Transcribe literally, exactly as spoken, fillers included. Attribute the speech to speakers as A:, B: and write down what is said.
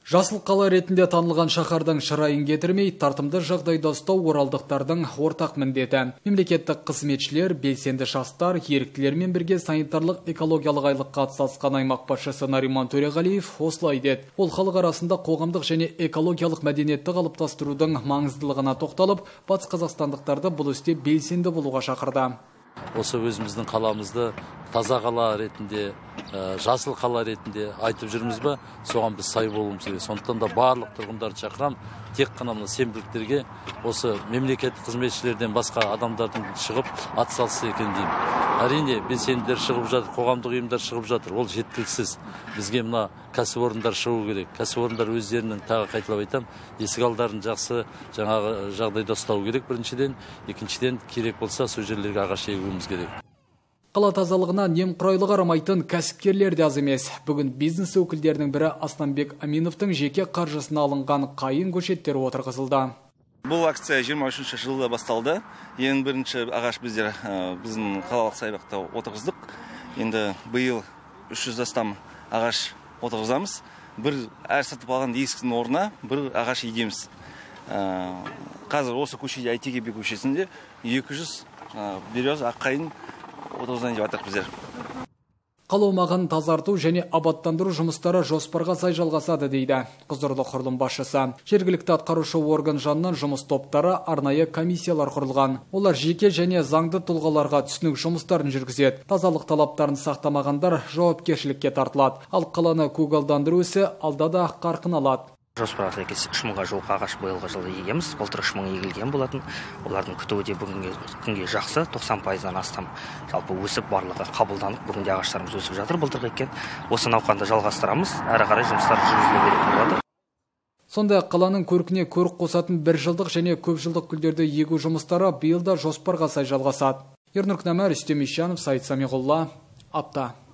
A: Жасыл қала ретінде танылған шаһардың шырайын кетірмей, тартымды жағдайда ұстау оралдықтардың ортақ міндеті. Мемлекеттік қызметшілер, белсенді жастар, еріктілермен бірге санитарлық экологиялық айлыққа атсалысқан аймақ басшысы Нариман Төреғалиев осылай деді. Ол халық арасында қоғамдық және экологиялық мәдениетті қалыптастырудың маңыздылығына тоқталып, батыс қазақстандықтарды бұл істе белсенді болуға шақырды.
B: Осы өзіміздің қаламызды таза қала ретінде, жасыл қала ретінде айтып жүрміз бе, соған біз сай болуымыз керек. Сондықтан да барлық тұрғындарды шақырам, тек қана мына сенбіліктерге осы мемлекеттік қызметшілерден басқа адамдардың шығып атсалысса екен деймін. Әрине, белсенділер шығып жатыр, қоғамдық ұйымдар шығып жатыр, ол жеткіліксіз. Бізге мына кәсіпорындар шығу керек. Кәсіпорындар өздерінің, тағы қайталап айтам, есік алдарын жақсы жаңағы жағдайда ұстау керек біріншіден, екіншіден керек болса сол жерлерге ағаш егуіміз керек.
A: Қала тазалығына немқұрайлы қарамайтын кәсіпкерлер де аз емес. Бүгін бизнес өкілдерінің бірі Асланбек Аминовтың жеке қаржысына алынған қайын көшеттері отырғызылды.
C: Бұл акция жиырма үшінші жылда басталды. Ең бірінші ағаш біздер біздің қалалық саябақта отырғыздық. Енді биыл үш жүз астам ағаш отырғызамыз. Бір әр сатып алған есіктің орнына бір ағаш егеміз. Қазір осы көшеде Әйтеке би көшесінде екі жүз береза аққайын отырғызайын деп жатырмыз біздер.
A: Қала аумағын тазарту және абаттандыру жұмыстары жоспарға сай жалғасады дейді құзырлы құрылым басшысы. Жергілікті атқарушы орган жанынан жұмыс топтары, арнайы комиссиялар құрылған. Олар жеке және заңды тұлғаларға түсінік жұмыстарын жүргізеді. Тазалық талаптарын сақтамағандар жауапкершілікке тартылады. Ал қаланы көгалдандыру ісі алда да қарқын алады.
D: Жоспарға сәйкес үш мыңға жуық ағаш биылғы жылы егеміз. Былтыр үш мың егілген болатын. Олардың күтуі де бүгінгі күнге жақсы, тоқсан пайыздан астам жалпы өсіп барлығы қабылданып, бүгінде ағаштарымыз өсіп жатыр былтырғы еккен. Осы науқанды жалғастырамыз, әрі қарай жұмыстар жүргізіле беретін болады.
A: Сондай қаланың көркіне көрік қосатын бір жылдық және көп жылдық гүлдерді егу жұмыстары биыл да жоспарға сай жалғасады. Ернұр Кінәмәр, Рүстем Ишанов, Саид Самиғолла, Апта.